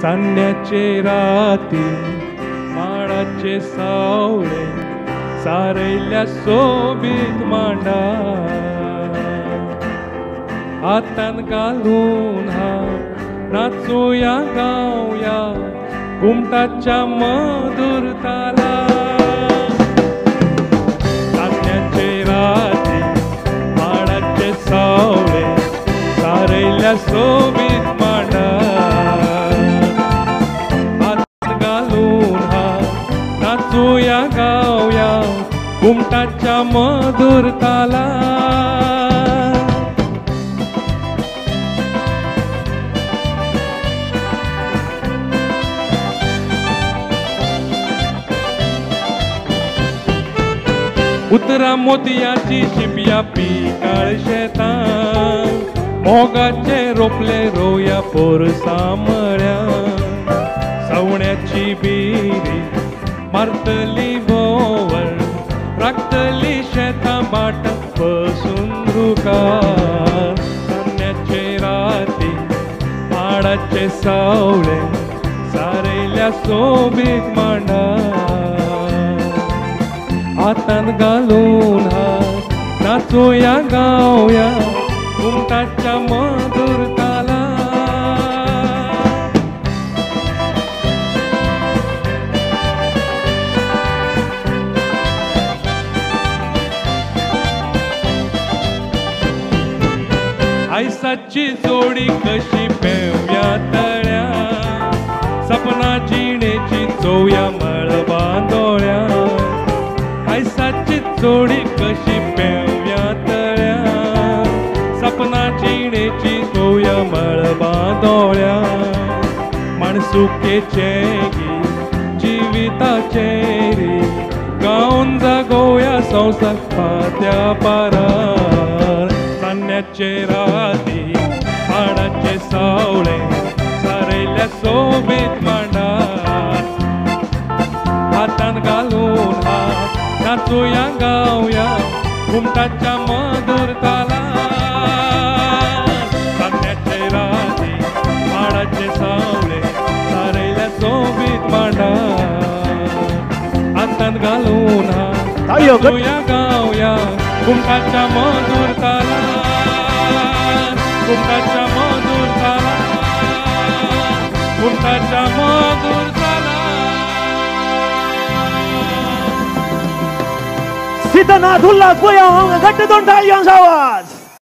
चांदण्याचे राती माडाचे सावळे सारयल्या सोबीत मांडा हातान घालून नाचूया गावया घुमटाच्या मधुर ताला चांदण्याचे राती माडाचे सावळे सारयल्या सोबीत मांडा हातान घालून नाचूया गावया घुमटाच्या मधुर ताला उतरा मोतियाची शिपया पिकाळ शेतां मोगाचे रोपले रोया पोर सामळ्या सवण्याची बिरी मारतली भोवळ राखतली शेतां बाट बसून रुकार चांदण्याचे राती माडाचे सावळे सारयल्या सोबीत मांडा हातान घालून नाचूया गावया घुमटाच्या मधुर ताला आयसाची जोडी कशी पेवया तळ्या सपना जिणेची चोवया मळ बांदोळ्या आयसाची जोडी कशी पेवया तळ्या सपना जिणेची चोवया मळ बांदोळ्या माणसुकेचे गी जिविताचे री गाऊन जागोया संसार पात्या पारार चांदण्याचे राती माडाचे सावळे सारयल्या सोबीत मांडा हातान घालून नाचूया गावया घुमटाच्या मधुर ताला चांदण्याचे राती माडाचे सावळे सारयल्या सोबीत मांडा हातान घालून नाचूया गावया घुमटाच्या मधुर ताला घुमटाच्या मधुर ताला घुमटाच्या मधुर ताला Siddanath उल्हास गोया घट्ट दोन टाळ्यांचा आवाज